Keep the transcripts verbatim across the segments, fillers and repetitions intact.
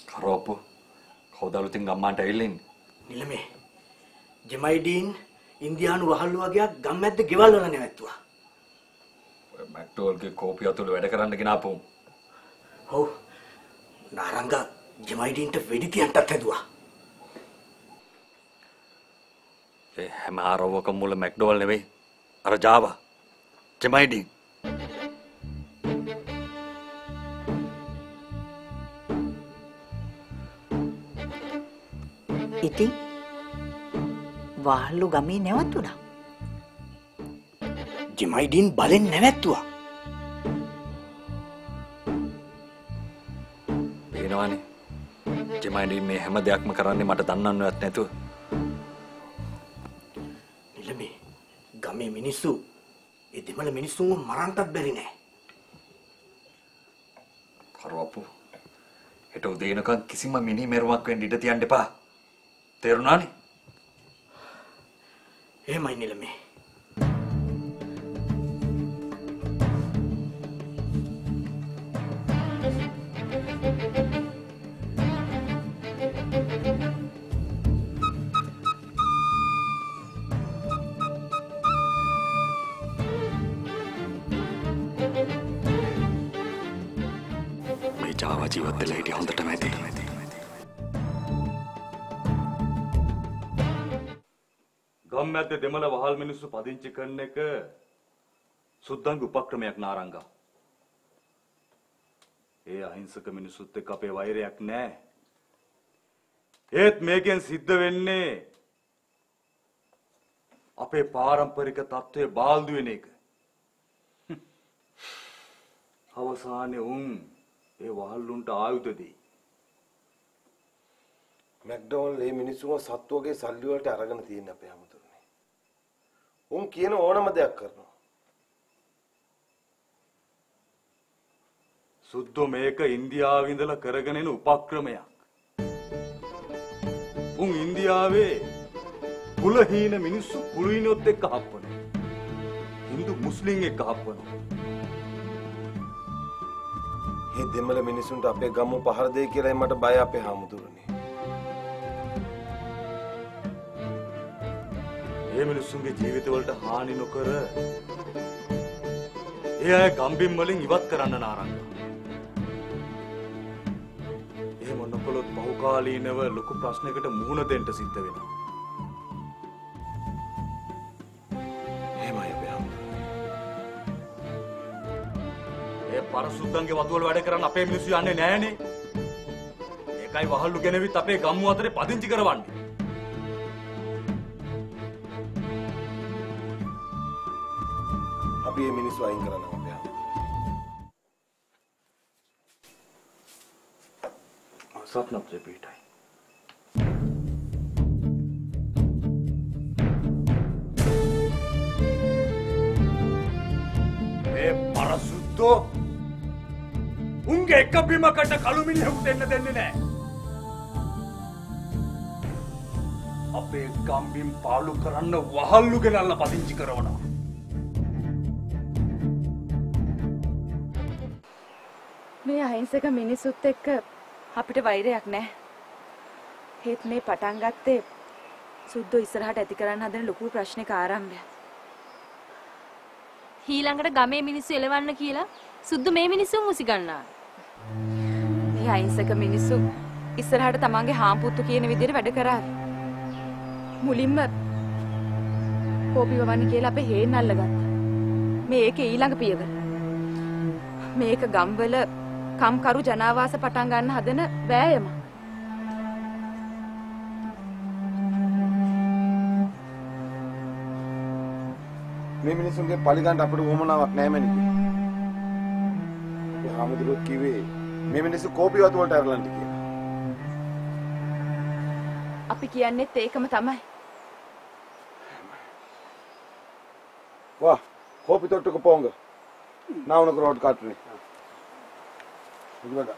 කරවපු කවදාලුතින් ගම්මාන්ට ඇවිල්ලා ඉන්නේ. නිලමේ ජෙමයිඩීන් ඉන්දියානු වහල්ලු වගේක් ගම්මැද්ද ගෙවල් වල නැවැත්තුවා. ඔය මැක්ඩෝල්ගේ කෝපිය ඇතුළේ වැඩ කරන්න ගෙනාපු. ඔව්. නාරංගා ජෙමයිඩීන්ට වෙඩි තියන්නත් හැදුවා. ඒ හැම ආරවකම මුල මැක්ඩෝවල් නෙවෙයි. අර ජාවා. ජෙමයිඩීන්. ඉතින් වහල්ලු ගමේ නැවතුණා. ජෙමයිඩීන් බලෙන් නැවැත්තුවා. පේනවනේ. ජෙමයිඩීන් මේ හැම දෙයක්ම කරන්නේ මට දන්නන්නවත් නැතුව. නිලමේ ගමේ මිනිස්සු ඒ දෙමළ මිනිස්සුන්ව මරන්නත් බැරි නෑ. කරවපු. හෙට උදේ වෙනකන් කිසිම මිනි මෙරුමක් වෙන්න ඉඩ තියන්න එපා. තේරුණානේ? එහෙමයි නිලමේ. මේ ජාවා ජීවත් වෙලා හිටිය හොඳටම ඇති. ගම්මැද්දේ දෙමළ වහල් මිනිස්සු පදිංචි කරන එක සුද්දන්ගේ උපක්‍රමයක් නාරංගා. ඒ අහිංසක මිනිස්සුත් එක්ක අපේ වෛරයක් නැහැ. ඒත් මේකෙන් සිද්ධ වෙන්නේ අපේ පාරම්පරික තත්ත්වයේ බාල්දු වෙන එක. අවසානයේ උන් ඒ වහල්ලුන්ට ආයුධ දෙයි. මැක්ඩොනල්ඩ් මේ මිනිස්සුන්ව සත්වගේ සල්ලි වලට අරගෙන තියෙන අපේ හැමතුරුනේ. උන් කියන ඕනම දෙයක් කරනවා. සුද්දෝ මේක ඉන්දියාවේ ඉඳලා කරගෙන එන උපක්‍රමයක්. උන් ඉන්දියාවේ කුලහීන මිනිස්සු කුලීනොත් එක්ක හප්පනවා. හින්දු මුස්ලිම් එක්ක හප්පනවා. මේ දෙමළ මිනිසුන්ට අපේ ගම පහර දෙයි කියලා මට බය අපේ හැමතුරුනේ. මේ මිනිස්සුන්ගේ ජීවිතවලට හානි නොකර ඒ අය ගම්බිම් වලින් ඉවත් කරන්න නාරංගා. එහෙම නොකළොත් බහුකාලීනව ලොකු ප්‍රශ්නයකට මුහුණ දෙන්න සිද්ධ වෙනවා. එහෙමයි අපේ හැමතුරුනේ. ඒ පරසුද්දන්ගේ වතුවල වැඩ කරන්න අපේ මිනිස්සු යන්නේ නැහනේ. ඒකයි වහල්ලු ගෙනවිත් අපේ ගම්මු අතරේ පදිංචි කරවන්නේ. අපි මේ මිනිස්සු අයින් කරනවා අපේ. සත්නප් දෙපීටයි. මේ පරසුද්දෝ උන්ගේ එක බිමකට කළු මිනිහෙකුට එන්න දෙන්නේ නැහැ. අපේ ගම්බිම් පාලු කරන්න වහල්ලු ගෙනල්ලා පදිංචි කරනවා. මේ අහිංසක මිනිසුත් එක්ක අපිට වෛරයක් නැහැ. හේත් මේ පටන් ගත්තේ සුද්දෝ ඉස්සරහට ඇති කරන්න හදන ලොකු ප්‍රශ්නයක ආරම්භය. ඊළඟට ගමේ මිනිස්සු එලවන්න කියලා සුද්දෝ මේ මිනිස්සුන් මුසි ගන්නවා. මේ අහිංසක මිනිස්සු ඉස්සරහට තමන්ගේ හාම්පුත්තු කියන විදිහට වැඩ කරා. මුලින්ම කෝපි වවන්න කියලා අපේ හේන් අල්ලගත්තා. මේ ඒකේ ඊළඟ පියවර. මේක ගම්වල කම්කරු ජනාවාස පටන් ගන්න හදන වෑයම. මේ මිනිස්සුන්ගේ පරිගන්න අපිට වොමනාවක් නැහැ මනිකේ. ඒ හැමදෙරුත් කිව්වේ මේ මිනිස්සු කෝපි වතු වලට අරලන්න කියලා. අපි කියන්නේත් ඒකම තමයි. වා කෝපි තොට්ටුක පොංග. නාවනක රෝඩ් කාටුනේ. ඉතින්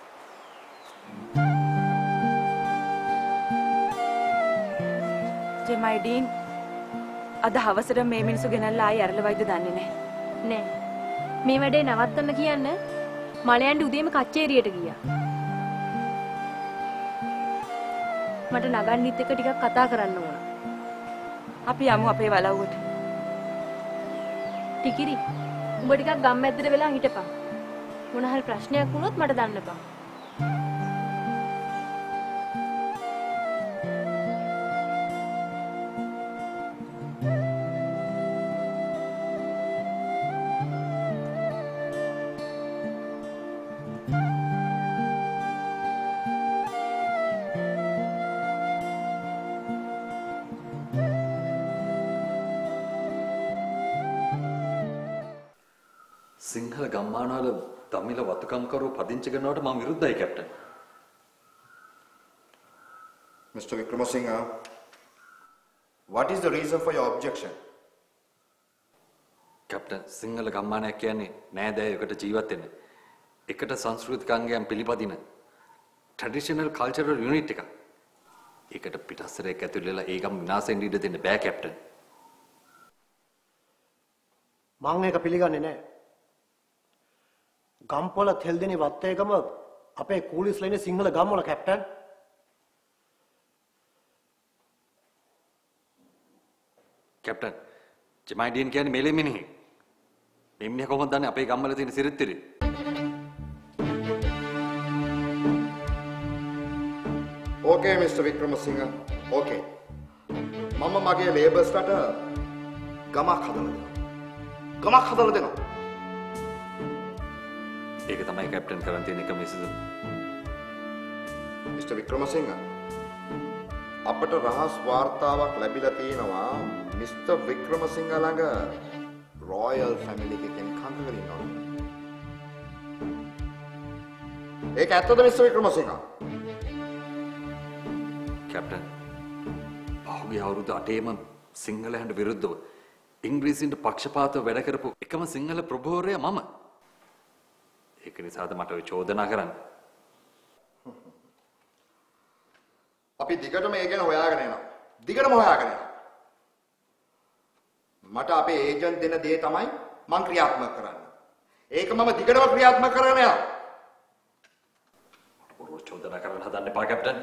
ජෙමයිඩීන් අද හවසට මේ මිනිස්සු ගෙනල්ලා ආයි ඇරලවයිද දන්නේ නැහැ. නෑ. මේ වැඩේ නවත්තන්න කියන්න මලයන්ට උදේම කච්චේරියට ගියා. මට නගන්නිත් එක්ක ටිකක් කතා කරන්න ඕන. අපි යමු අපේ වලව්වට. ටිකිරි උඹ ටිකක් ගම් මැද්දට වෙලා හිටපන්. මොන හරි ප්‍රශ්නයක් වුණොත් මට දන්නපන්. සිංහල ගම්මානවල තමිල වතුකම්කරු පදිංචි කරනවට මම විරුද්ධයි captain. Mister Wickramasinghe, what is the reason for your objection? Captain Sinhala ගම්මානයක් කියන්නේ නෑදෑයකට ජීවත් වෙන එකට සංස්කෘතික අංගයන් පිළිපදින ට්‍රැඩිෂනල් කල්චරල් යුනිට් එකක්. ඒකට පිටස්සරයක් ඇතුළේ වෙලා ඒකම විනාශ වෙන්න ඉඩ දෙන්න බෑ කැප්ටන්. මම ඒක පිළිගන්නේ නැහැ. ගම්පොළ තෙල්දෙනි වත්තේකම අපේ කූලිස්ලා ඉන්නේ සිංහල ගම්වල කැප්ටන්. කැප්ටන් ජමයිඩියන් කියන්නේ මෙලෙ මිනිහෙක්. මේ මිනිහා කොහොමද දන්නේ අපේ ගම්වල තියෙන සිරිත්තරේ? Okay, Mister Wickramasinghe. Okay. මම මගේ ලේබර්ස්ලට ගමක් හදලා දෙනවා. ගමක් හදලා දෙනවා. ඒක තමයි කැප්ටන් කරන් තියෙන එකම විසඳුම. Mister Wickramasinghe, අපට රහස් වාර්තාවක් ලැබිලා තියෙනවා Mister Wickramasinghe ළඟ රොයල් ෆැමිලි එකකින් කන්දකල ඉන්නවා. ඒක ඇත්තද Mister Wickramasinghe? කැප්ටන් පහුගිය අවුරුදු අටේම සිංහලයන්ට විරුද්ධව ඉංග්‍රීසින්ට පක්ෂපාතව වැඩ කරපු එකම සිංහල ප්‍රභූවරයා මම. ඒක නිසාද මට ඔය චෝදනා කරන්න. අපි දිගටම ඒ ගැන හොයාගෙන යනවා. දිගටම හොයාගෙන යනවා. මට අපේ ඒජන්ට් දෙන දේ තමයි මම ක්‍රියාත්මක කරන්නේ. ඒක මම දිගටම ක්‍රියාත්මක කරගෙන යනවා. මට බොරු චෝදනා කරන්න හදන්න එපා කැප්ටන්.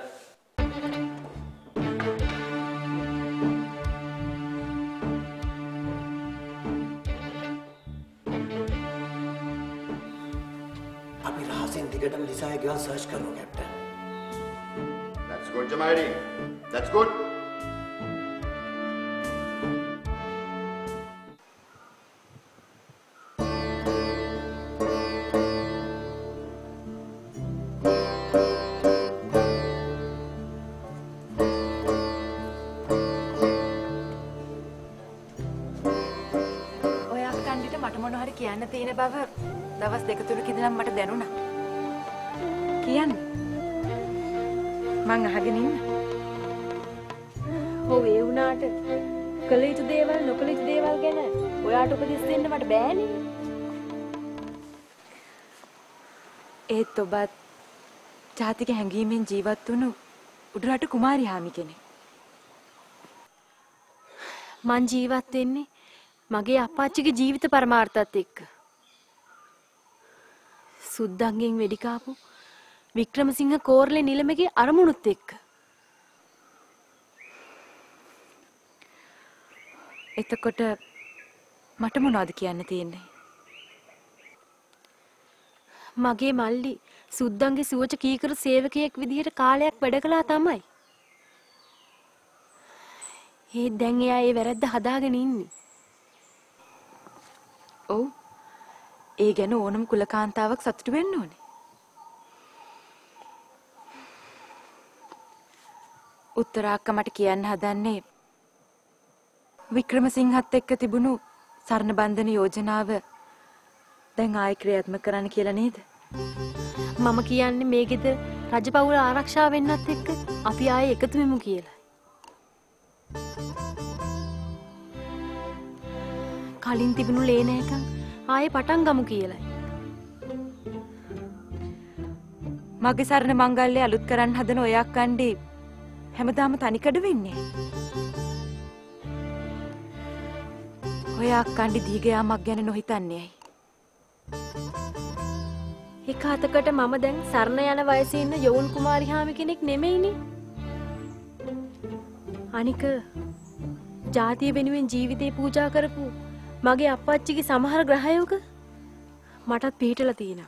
අපි රහසෙන් දිගටම ලිසාගේ ගෙවල් සර්ච් කරනවා captain. That's good, Jamaidi. That's good. ඔය අක්කන්ඩිට මට මොන හරි කියන්න තියෙන බව දවස් දෙක තුනක ඉඳන් මට දැනුණා. කියන්න. මං අහගෙන ඉන්න. ඔව් ඒ වුණාට කළ යුතු දේවල් නොකළ යුතු දේවල් ගැන ඔයාට උපදෙස් දෙන්න මට බෑනේ. ඒත් ඔබත් ජාතික හැඟීමෙන් ජීවත් වුණු උඩරට කුමාරි හාමි කෙනෙක්. මං ජීවත් වෙන්නේ මගේ අප්පච්චිගේ ජීවිත පරමාර්ථයත් එක්ක. සුද්දන්ගෙන් වෙඩි කාපු වික්‍රමසිංහ කෝරළේ නිලමගේ අරමුණුත් එක්ක. එතකොට මට මොනවද කියන්න තියෙන්නේ? මගේ මල්ලි සුද්දන්ගේ සුවච කීකරු සේවකයෙක් විදිහට කාලයක් වැඩ කළා තමයි. ඒ දැන් එයා ඒ වැරද්ද හදාගෙන ඉන්නේ. ඔව්. ඒ ගැන ඕනම කුලකාන්තාවක් සතුටු වෙන්න ඕනේ. උත්තරාක්ක මට කියන්න හදන්නේ වික්‍රමසිංහත් එක්ක තිබුණු සරණ බන්ධන යෝජනාව දැන් ආයෙ ක්‍රියාත්මක කරන්න කියලා නේද? මම කියන්නේ මේ ගෙදර රජපෞල ආරක්ෂා වෙන්නත් එක්ක අපි ආයෙ එකතු වෙමු කියලා. කලින් තිබුණු ලේනෑකම් ආයෙ පටන් ගමු කියලායි. මගේ සරණ මංගල්‍ය අලුත් කරන්න හදන ඔය අක්කන්ඩි හැමදාම තනිකඩ වෙන්නේ. ඔය අක්කන්ඩි දීගයාමක් ගැන නොහිතන්නේ ඇයි? එක අතකට මම දැන් සරණ යන වයසේ ඉන්න යෝන් කුමාරි හාමි කෙනෙක් නෙමෙයිනේ. අනික ජාතිය වෙනුවෙන් ජීවිතේ පූජා කරපු මගේ අප්පච්චිගේ සමහර ග්‍රහයෝක මටත් පිටලා තියෙනවා.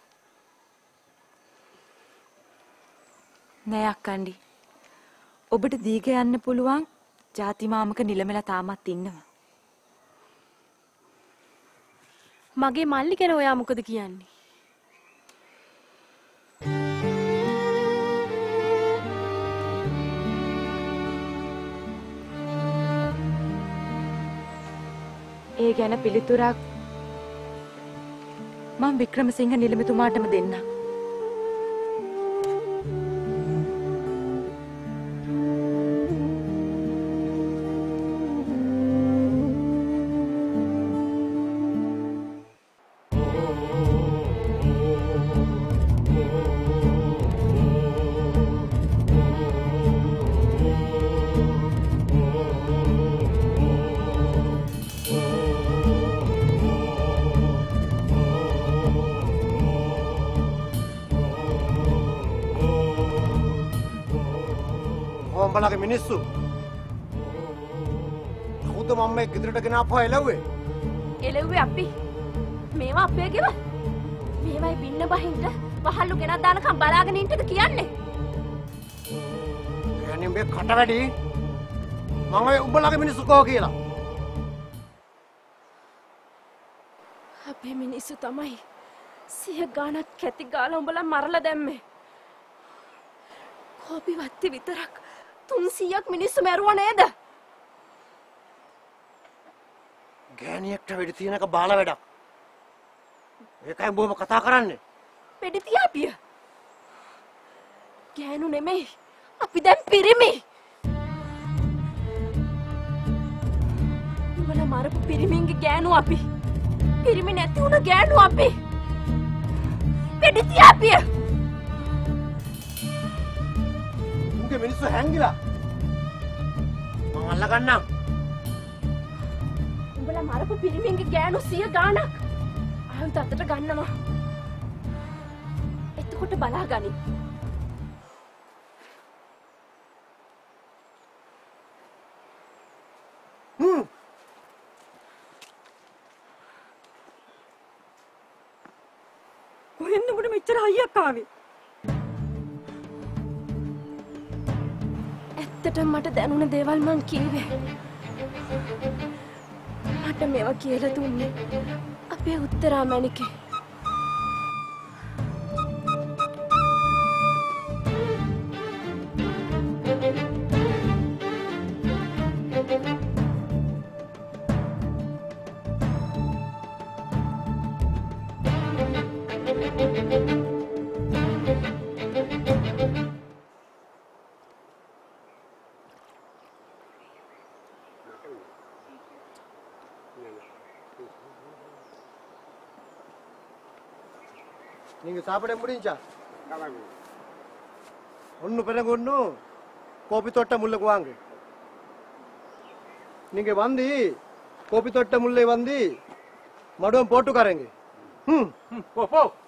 නෑ අක්කණ්ඩි. ඔබට දීග යන්න පුළුවන් ජාති මාමක නිලමෙලා තාමත් ඉන්නවා. මගේ මල්ලි ගැන ඔයා මොකද කියන්නේ? ඒ ගැන පිළිතුරක් මම වික්‍රමසිංහ නිලමෙතුමාටම දෙන්නම්. උඹලගේ මිනිස්සු කවුද මම මේ ගෙදරට ගෙන ආපහා එළව්වේ? එළව්වේ අපි. මේවා අපේ ගෙවල්. මේවයි පින්න බහින්ද වහල්ලු ගෙනත් දානකම් බලාගෙන ඉන්නද කියන්නේ? يعني මේ කට වැඩි මම ඔය උඹලගේ මිනිස්සු කෝ කියලා. අපේ මිනිස්සු තමයි සිය ගානක් කැති ගාලා උඹලා මරලා දැම්මේ. කෝපි වත්ති විතරක් තුන්සීයක් මිනිස්සු මැරුවා නේද? ගෑණියෙක්ට වෙඩි තියන එක බාල වැඩක්. ඒකයි බොහොම කතා කරන්නේ. වෙඩි තියාපිය. ගෑනු නෙමෙයි. අපි දැන් පිරිමි. උඹලා මරපු පිරිමින්ගේ ගෑනු අපි. පිරිමි නැති උන ගෑනු අපි. වෙඩි තියාපිය. උන්ගේ මිනිස්සු හැංගිලා. මම අල්ලගන්නම්. උඹලා මරපු පිරිමින්ගේ ගෑනු සිය ගානක් ආයුධ අතට ගන්නවා. එතකොට බලා ගනි. හ්ම්. කොහෙන්ද උඹට මෙච්චර හයියක් ආවේ? ඇත්තටම මට දැනුණ දේවල් මං කිව්වේ. මට මේවා කියලා දුන්නේ අපේ උත්තරා මණිකේ. நீங்க சாப்பிட முடிஞ்சா ஒன்னு பிறகு ஒன்னு கோபி தொட்ட முல்லுக்கு வாங்க நீங்க வந்து கோபி தொட்ட முல்லை வந்து மடுவம் போட்டுக்காரங்க ம் போ போ